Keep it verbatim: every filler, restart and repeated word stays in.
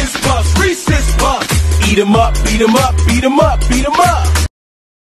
Reese's Puffs, Reese's Puffs. Eat 'em up, beat 'em up, beat 'em up, beat 'em up.